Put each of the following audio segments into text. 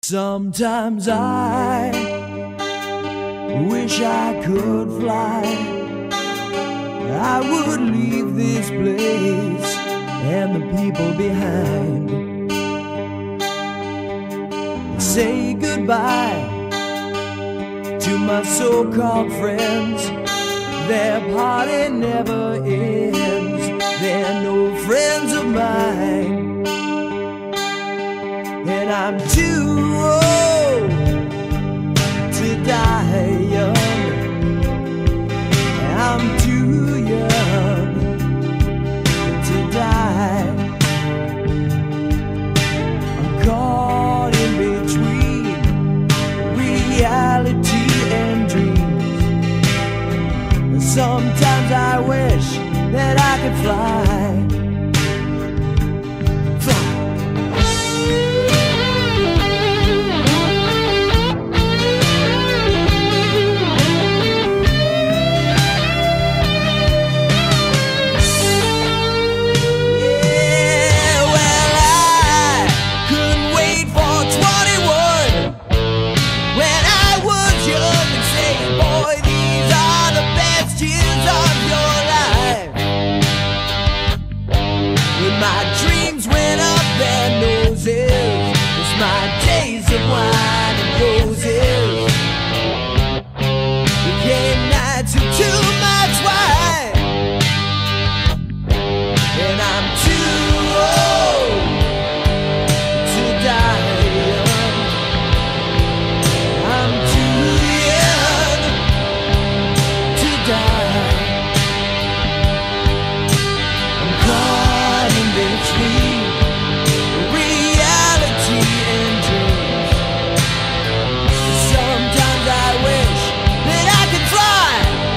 Sometimes I wish I could fly. I would leave this place and the people behind, say goodbye to my so-called friends. Their party never ends. They're no friends of mine, and I'm too old to die young. I'm too young to die. I'm caught in between reality and dreams. Sometimes I wish that I could fly. My dreams went up their noses. It's my days of wine and roses. Became nights of too much wine, and I'm too old to die young. I'm too young to die. Between reality and dreams. Sometimes I wish that I could fly.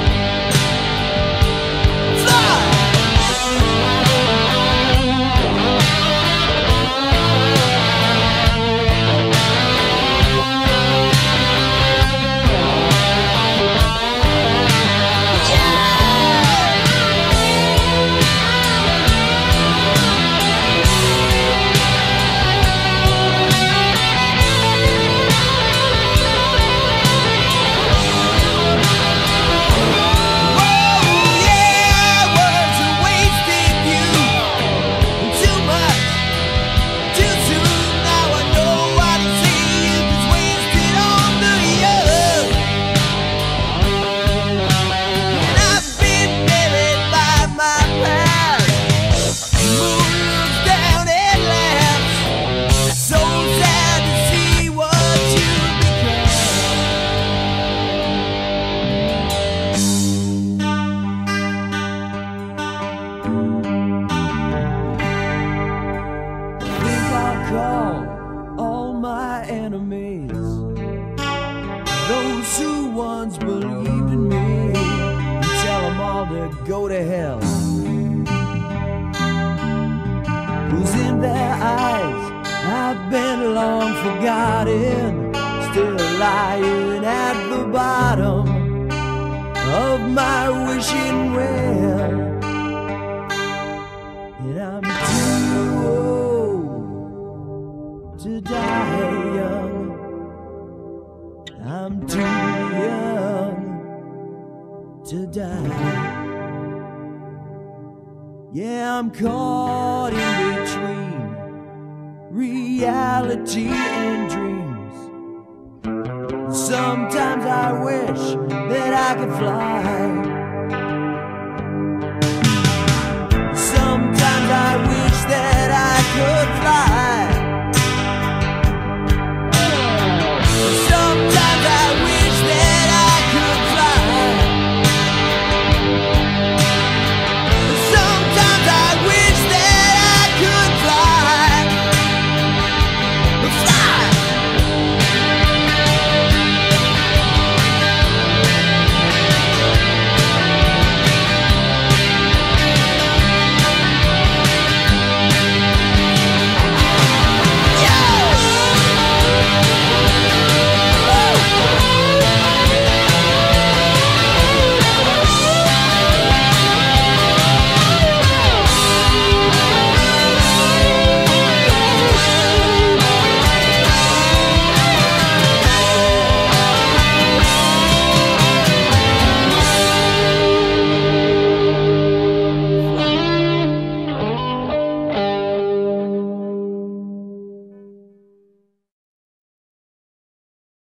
Call all my enemies, those who once believed in me, and tell them all to go to hell. 'Cause in their eyes I've been long forgotten, still lying at the bottom of my wishing well. And I'm too old to die young. I'm too young to die. Yeah, I'm caught in between reality and dreams. Sometimes I wish that I could fly.